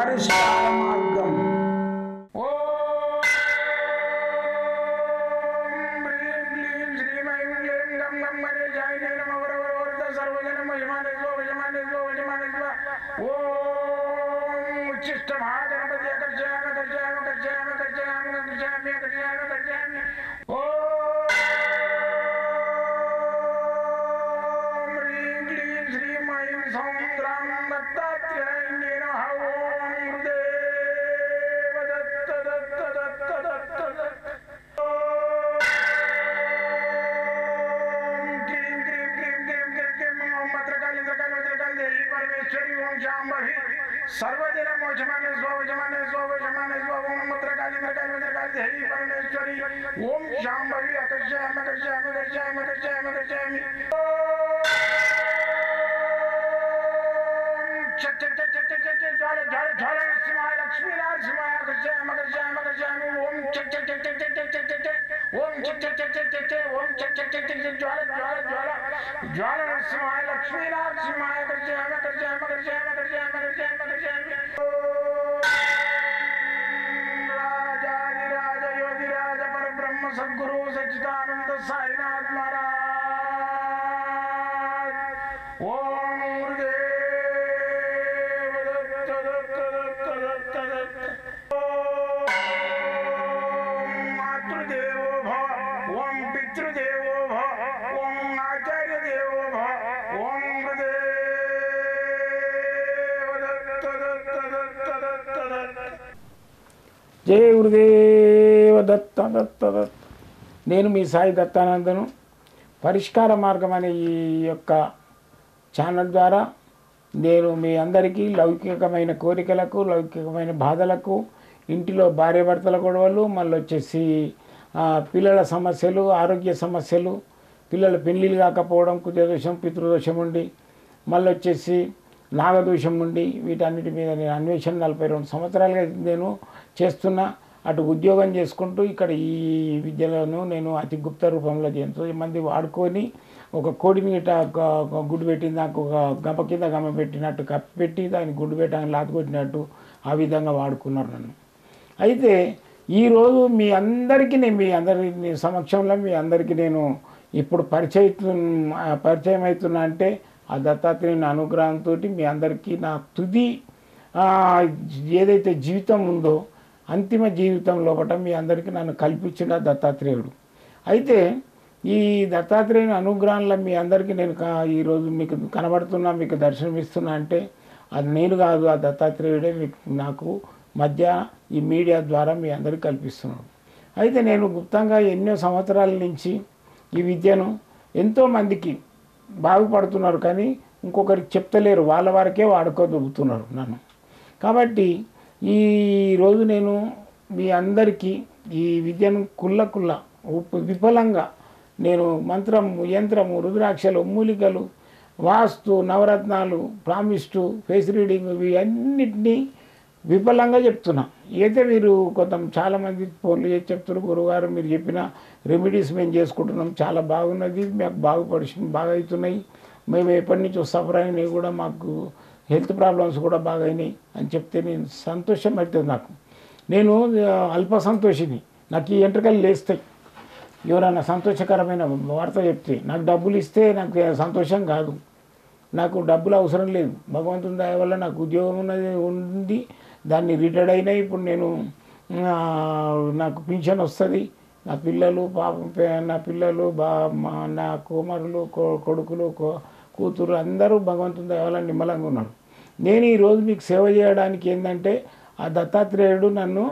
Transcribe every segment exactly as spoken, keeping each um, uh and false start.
పరిష్కార మార్గం. सर्वदिन मोचमाने स्वजमाने स्वजमाने स्वम मुद्रकाली मृकाली मृकाली देवी परमेश्वरी ओम शांभवी अकर्षयामि अकर्षयामि अकर्षयामि अकर्षयामि अकर्षयामि चट चट चट चट चट ज्वाल ज्वाल ज्वाल नरसिंहाय लक्ष्मी नरसिंहाय अकर्षयामि अकर्षयामि अकर्षयामि ओम चट चट चट चट चट चट चट ओम चट चट चट चट चट ओम चट चट चट चट ज्वाल ज्वाल ज्वाल ज्वाल नरसिंहाय लक्ष्मी नरसिंहाय अकर्षयामि अकर्षयामि अकर्षयामि अकर्षयामि अकर्षयामि अकर्षयामि राजाधिराज योगिराज परब्रह्म सद्गुरु सच्चिदानंद साईनाथ महाराज ओम गुरुदेव दत्त दत्त दत्त दत्त दत्त ओम मातृदेवो भव ओम पितृदेवो भव ओम आचार्य देवो भव ओम गुरुदेव दत्त दत्त दत्त दत्त दत्त जय गुरुदेव दत्त दत्त दत्त నేను మీ సాయి దత్తానందను పరిష్కార మార్గం అనే ఈ యొక్క ఛానల్ ద్వారా నేను మీ అందరికీ లౌకికమైన కోరికలకు లౌకికమైన బాధలకు ఇంటిలో భార్యాభర్తల గొడవలు మళ్ళీ వచ్చేసి పిల్లల సమస్యలు ఆరోగ్య సమస్యలు పిల్లల పెళ్ళిళ్ళు కాకపోవడం కుజదోషం పితృదోషం ఉండి మళ్ళీ వచ్చేసి నాగదోషం ఉండి వీటన్నిటి మీద నేను అన్వేషణ నలభై రెండు సంవత్సరాలుగా నేను చేస్తున్నా. అటు ఉద్యోగం చేసుకుంటూ ఇక్కడ ఈ విద్యలను నేను అతి గుప్త రూపంలో ఎంతో మంది వాడుకొని ఒక కోడిని ఇట గుడ్డు పెట్టిన దానికి ఒక గంప కింద గమ్మ పెట్టినట్టు కప్పి పెట్టి దాన్ని గుడ్డు పెట్టడానికి లాతుకొట్టినట్టు ఆ విధంగా వాడుకున్నారు నన్ను. అయితే ఈరోజు మీ అందరికీ నేను మీ అందరి సమక్షంలో మీ అందరికీ నేను ఇప్పుడు పరిచయం పరిచయం అవుతున్నా అంటే ఆ దత్తాత్రేయుని అనుగ్రహంతో మీ అందరికీ నా తుది ఏదైతే జీవితం ఉందో అంతిమ జీవితం లోపల మీ అందరికీ నన్ను కల్పించిన దత్తాత్రేయుడు. అయితే ఈ దత్తాత్రేయుని అనుగ్రహంలో మీ అందరికీ నేను ఈరోజు మీకు కనబడుతున్నా మీకు దర్శనమిస్తున్నా అంటే అది నేను కాదు, ఆ దత్తాత్రేయుడే మీకు నాకు మధ్య ఈ మీడియా ద్వారా మీ అందరికీ కల్పిస్తున్నాడు. అయితే నేను గుప్తంగా ఎన్నో సంవత్సరాల నుంచి ఈ విద్యను ఎంతోమందికి బాగుపడుతున్నారు కానీ ఇంకొకరికి చెప్తలేరు, వాళ్ళ వరకే వాడుకోదొబ్బుతున్నారు నన్ను. కాబట్టి ఈరోజు నేను మీ అందరికీ ఈ విద్యను కుల్ల కుల్ల విఫలంగా నేను మంత్రము యంత్రము రుద్రాక్షలు మూలికలు వాస్తు నవరత్నాలు ప్రామిస్టు ఫేస్ రీడింగ్ ఇవన్నిటినీ విఫలంగా చెప్తున్నా. అయితే మీరు కొంత చాలామంది ఫోన్లు చేసి చెప్తున్నారు, గురుగారు మీరు చెప్పిన రెమెడీస్ మేము చేసుకుంటున్నాం, చాలా బాగున్నది, మాకు బాగుపడి బాగా అవుతున్నాయి, మేము ఎప్పటి నుంచో సఫర్ అయినాయి కూడా, మాకు హెల్త్ ప్రాబ్లమ్స్ కూడా బాగా అయినాయి అని చెప్తే నేను సంతోషం అవుతుంది. నాకు నేను అల్ప సంతోషిని, నాకు ఈ ఎంట్రకలు లేస్తాయి ఎవరైనా సంతోషకరమైన వార్త చెప్తే. నాకు డబ్బులు ఇస్తే నాకు సంతోషం కాదు, నాకు డబ్బులు అవసరం లేదు. భగవంతుని దయ వల్ల నాకు ఉద్యోగం ఉన్నది ఉంది, దాన్ని రిటైర్డ్ అయినా ఇప్పుడు నేను నాకు పింఛన్ వస్తుంది. నా పిల్లలు పాప నా పిల్లలు బా నా కుమారులు కొడుకులు కూతురు అందరూ భగవంతుని దయ వల్ల నిమ్మలంగా ఉన్నారు. నేను ఈరోజు మీకు సేవ చేయడానికి ఏంటంటే ఆ దత్తాత్రేయుడు నన్ను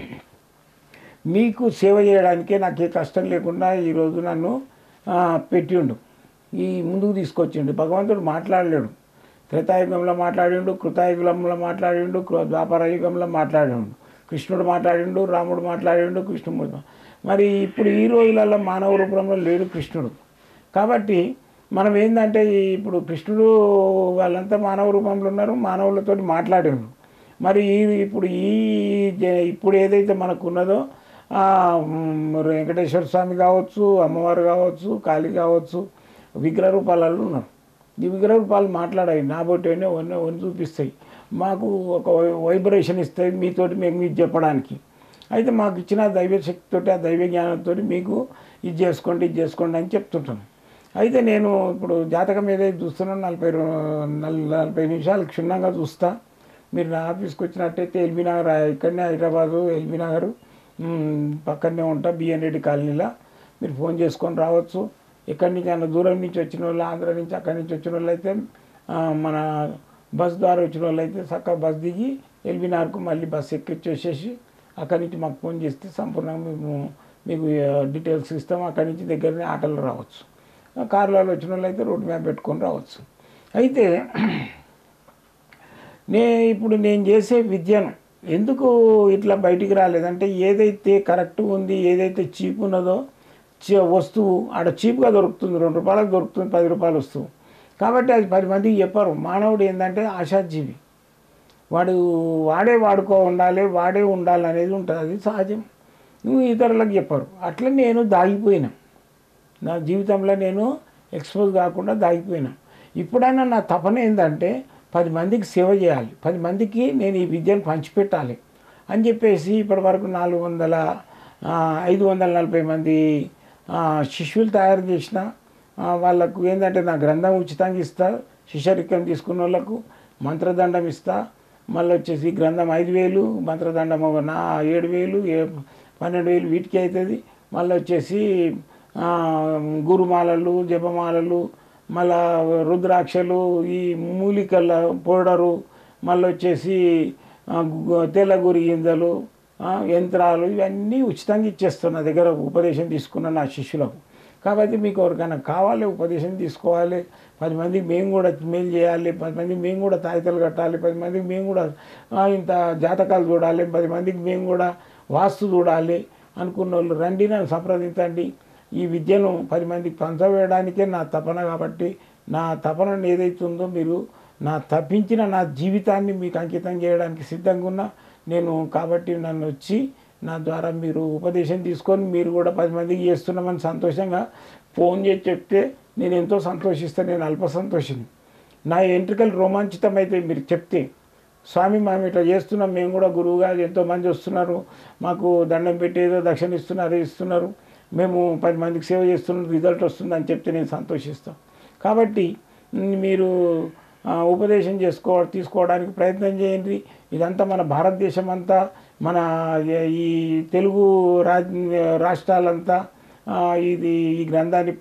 మీకు సేవ చేయడానికే నాకే కష్టం లేకుండా ఈరోజు నన్ను పెట్టిండు, ఈ ముందుకు తీసుకొచ్చిండు. భగవంతుడు మాట్లాడలేడు, త్రేతాయుగంలో మాట్లాడిండు, కృతాయుగంలో మాట్లాడిండు, ద్వాపర యుగంలో మాట్లాడిండు, కృష్ణుడు మాట్లాడిండు, రాముడు మాట్లాడిండు, కృష్ణుడు. మరి ఇప్పుడు ఈ రోజులలో మానవ రూపంలో లేడు కృష్ణుడు. కాబట్టి మనం ఏంటంటే ఇప్పుడు కృష్ణుడు వాళ్ళంతా మానవ రూపంలో ఉన్నారు, మానవులతో మాట్లాడిండు. మరి ఇప్పుడు ఈ ఇప్పుడు ఏదైతే మనకు ఉన్నదో వెంకటేశ్వర స్వామి కావచ్చు, అమ్మవారు కావచ్చు, కాళీ కావచ్చు, విగ్రహ రూపాలలో ఉన్నారు. ఈ విగ్రహ రూపాలు మాట్లాడాయి, నా బొట్టేనే వన్ వన్ చూపిస్తాయి. మాకు ఒక వైబ్రేషన్ ఇస్తుంది మీతోటి మేము ఇది చెప్పడానికి. అయితే మాకు ఇచ్చిన దైవ శక్తితోటి ఆ దైవ జ్ఞానంతో మీకు ఇది చేసుకోండి ఇది చేసుకోండి అని చెప్తుంటాను. అయితే నేను ఇప్పుడు జాతకం ఏదైతే చూస్తున్నాను నలభై నలభై నిమిషాలు క్షుణ్ణంగా చూస్తా. మీరు నా ఆఫీస్కి వచ్చినట్టయితే ఎల్బీ నగర్, ఇక్కడనే హైదరాబాదు ఎల్బీ నగర్ పక్కనే ఉంటా, బిఎన్ రెడ్డి కాలనీలో. మీరు ఫోన్ చేసుకొని రావచ్చు. ఎక్కడి నుంచి అన్న దూరం నుంచి వచ్చిన వాళ్ళు, ఆంధ్ర నుంచి అక్కడి నుంచి వచ్చిన వాళ్ళు అయితే మన బస్ ద్వారా వచ్చిన వాళ్ళు అయితే చక్కగా బస్ దిగి ఎల్బీ నగర్కు మళ్ళీ బస్ ఎక్కిచ్చేసేసి అక్కడి నుంచి మాకు ఫోన్ చేస్తే సంపూర్ణంగా మేము మీకు డీటెయిల్స్ ఇస్తాం. అక్కడి నుంచి దగ్గరనే ఆటోలో రావచ్చు. కార్లలో వచ్చిన వాళ్ళు అయితే రోడ్డు మ్యాప్ పెట్టుకొని రావచ్చు. అయితే నే ఇప్పుడు నేను చేసే విద్యను ఎందుకు ఇట్లా బయటికి రాలేదంటే, ఏదైతే కరెక్ట్ ఉంది, ఏదైతే చీప్ ఉన్నదో వస్తువు ఆడ చీప్గా దొరుకుతుంది, రెండు రూపాయలకు దొరుకుతుంది, పది రూపాయలు వస్తువు. కాబట్టి అది పది మందికి చెప్పరు. మానవుడు ఏంటంటే ఆశాజీవి, వాడు వాడే వాడుకో ఉండాలి, వాడే ఉండాలి అనేది ఉంటుంది, అది సహజం. నువ్వు ఇతరులకు చెప్పరు. అట్లా నేను దాగిపోయినా, నా జీవితంలో నేను ఎక్స్పోజ్ కాకుండా దాగిపోయినా. ఇప్పుడైనా నా తపన ఏంటంటే పది మందికి సేవ చేయాలి, పది మందికి నేను ఈ విద్యను పంచిపెట్టాలి అని చెప్పేసి ఇప్పటి వరకు నాలుగు వందల ఐదు వందల నలభై మంది శిష్యులు తయారు చేసిన. వాళ్ళకు ఏంటంటే నా గ్రంథం ఉచితంగా ఇస్తా, శిష్యరికం తీసుకున్న వాళ్ళకు మంత్రదండం ఇస్తా. మళ్ళీ వచ్చేసి గ్రంథం ఐదు వేలు, మంత్రదండం నా ఏడు వేలు పన్నెండు వేలు వీటికి అవుతుంది. మళ్ళీ వచ్చేసి గురుమాలలు, జపమాలలు, మళ్ళా రుద్రాక్షలు, ఈ మూలికల పౌడరు, మళ్ళీ వచ్చేసి తెల్ల గురి గింజలు, యంత్రాలు, ఇవన్నీ ఉచితంగా ఇచ్చేస్తున్నా దగ్గర ఉపదేశం తీసుకున్న నా శిష్యులకు. కాబట్టి మీకు ఎవరికైనా కావాలి, ఉపదేశం తీసుకోవాలి, పది మందికి మేము కూడా మేలు చేయాలి, పది మందికి మేము కూడా తాయితలు కట్టాలి, పది మందికి మేము కూడా ఇంత జాతకాలు చూడాలి, పది మందికి మేము కూడా వాస్తు చూడాలి అనుకున్న వాళ్ళు రండి, నన్ను సంప్రదించండి. ఈ విద్యను పది మందికి పంచవేయడానికే నా తపన. కాబట్టి నా తపనను ఏదైతుందో మీరు నా తప్పించిన నా జీవితాన్ని మీకు అంకితం చేయడానికి సిద్ధంగా ఉన్నా నేను. కాబట్టి నన్ను వచ్చి నా ద్వారా మీరు ఉపదేశం తీసుకొని మీరు కూడా పది మందికి చేస్తున్నామని సంతోషంగా ఫోన్ చేసి చెప్తే నేను ఎంతో సంతోషిస్తాను. నేను అల్ప సంతోషిని. నా ఎంట్రికలు రోమాంచితం అయితే మీరు చెప్తే, స్వామి మేము ఇట్లా చేస్తున్నాం, మేము కూడా గురువుగా ఎంతోమంది వస్తున్నారు, మాకు దండం పెట్టేదో దక్షిణ ఇస్తున్నారు ఇస్తున్నారు మేము పది మందికి సేవ చేస్తున్నాం, రిజల్ట్ వస్తుందని చెప్తే నేను సంతోషిస్తాను. కాబట్టి మీరు ఉపదేశం చేసుకో తీసుకోవడానికి ప్రయత్నం చేయండి. ఇదంతా మన భారతదేశం అంతా, మన ఈ తెలుగు రాష్ట్రాలంతా ఇది ఈ గ్రంథాన్ని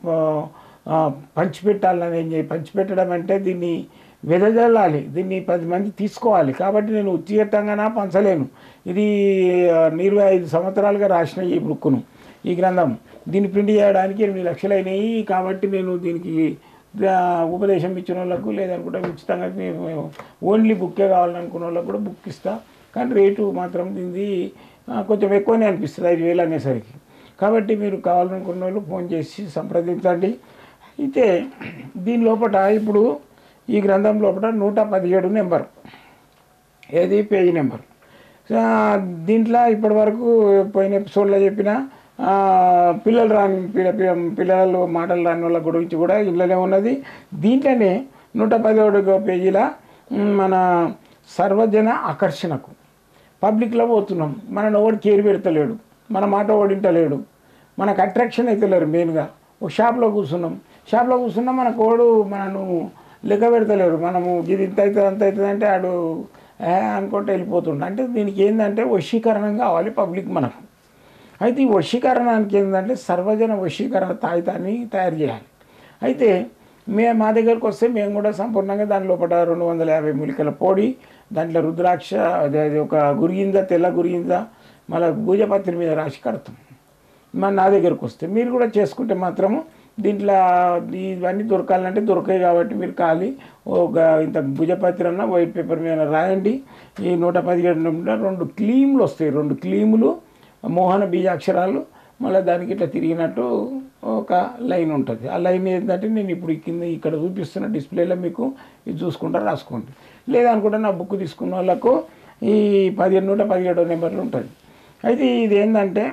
పంచిపెట్టాలని, పంచిపెట్టడం అంటే దీన్ని వెదజల్లాలి, దీన్ని పది మంది తీసుకోవాలి. కాబట్టి నేను ఉచితంగా పంచలేను. ఇది ఇరవై ఐదు సంవత్సరాలుగా రాసిన ఈ బుక్కును, ఈ గ్రంథం, దీన్ని ప్రింట్ చేయడానికి ఎనిమిది లక్షలు అయినాయి. కాబట్టి నేను దీనికి ఉపదేశం ఇచ్చిన వాళ్ళకు లేదనుకుంటే ఉచితంగా ఓన్లీ బుక్కే కావాలనుకున్న వాళ్ళకు కూడా బుక్ ఇస్తా. కానీ రేటు మాత్రం దీన్ని కొంచెం ఎక్కువనే అనిపిస్తుంది, ఐదు వేలు అనేసరికి. కాబట్టి మీరు కావాలనుకున్న వాళ్ళు ఫోన్ చేసి సంప్రదించండి. అయితే దీని లోపల ఇప్పుడు ఈ గ్రంథం లోపల నూట పదిహేడు నెంబర్, ఏది పేజీ నెంబర్. దీంట్లో ఇప్పటి వరకు పోయిన ఎపిసోడ్లో చెప్పిన పిల్లలు రాని పిల్లలు మాటలు రాని వాళ్ళ గురించి కూడా ఇంట్లోనే ఉన్నది. దీంట్లోనే నూట పదిహేడు పేజీల మన సర్వజన ఆకర్షణకు పబ్లిక్లో పోతున్నాం, మనను ఎవడు కేర్ పెడతలేడు, మన మాట ఓడింటలేడు, మనకు అట్రాక్షన్ అవుతలేరు. మెయిన్గా ఒక షాప్లో కూర్చున్నాం, షాప్లో కూర్చున్నాం, మనకు ఓడు మనను లెక్క పెడతలేరు. మనము ఇది ఇంత అవుతుంది అంత అవుతుంది అంటే ఆడు అనుకుంటే వెళ్ళిపోతుండ. అంటే దీనికి ఏంటంటే వశీకరణం కావాలి పబ్లిక్ మనకు. అయితే ఈ వశీకరణానికి ఏంటంటే సర్వజన వశీకరణ తాయితాన్ని తయారు చేయాలి. అయితే మే మా దగ్గరకు వస్తే మేము కూడా సంపూర్ణంగా దాని లోపల రెండు వందల యాభై మూలికల పొడి, దాంట్లో రుద్రాక్ష, అది ఒక గురిగింజ, తెల్ల గురిగింజ, మళ్ళీ భూజపత్రి మీద రాసి కడతాం. మన నా దగ్గరకు వస్తే మీరు కూడా చేసుకుంటే మాత్రము దీంట్లో ఇవన్నీ దొరకాలంటే దొరకాయి. కాబట్టి మీరు ఖాళీ ఒక ఇంత భుజపత్రి అన్న వైట్ పేపర్ మీద రాయండి. ఈ నూట పదిహేడు రెండు క్లీములు వస్తాయి, రెండు క్లీములు మోహన బీజాక్షరాలు, మళ్ళీ దానికి ఇట్లా తిరిగినట్టు ఒక లైన్ ఉంటుంది. ఆ లైన్ ఏంటంటే నేను ఇప్పుడు కింద ఇక్కడ చూపిస్తున్న డిస్ప్లేలో మీకు ఇది చూసుకుంటా రాసుకోండి. లేదనుకుంటే నా బుక్ తీసుకున్న వాళ్ళకు ఈ పదిహేను నూట పదిహేడో నెంబర్లు ఉంటుంది. అయితే ఇది ఏంటంటే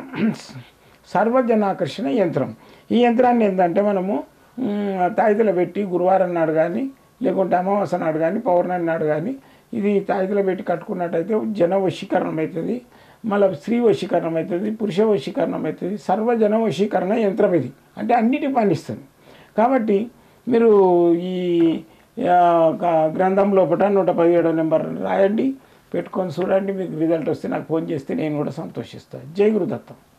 సర్వజనాకర్షణ యంత్రం. ఈ యంత్రాన్ని ఏంటంటే మనము తాయితలో పెట్టి గురువారం నాడు కానీ లేకుంటే అమావాస్య నాడు కానీ పౌర్ణమి నాడు కానీ ఇది తాయితలో పెట్టి కట్టుకున్నట్టయితే జన వశీకరణం అవుతుంది, మళ్ళీ స్త్రీ వశీకరణం అవుతుంది, పురుష వశీకరణం అవుతుంది, సర్వజన వశీకరణ యంత్రం ఇది, అంటే అన్నిటి పనిస్తుంది. కాబట్టి మీరు ఈ గ్రంథం లోపల నూట పదిహేడో నెంబర్ రాయండి, పెట్టుకొని చూడండి. మీకు రిజల్ట్ వస్తే నాకు ఫోన్ చేస్తే నేను కూడా సంతోషిస్తాను. జై గురుదత్తం.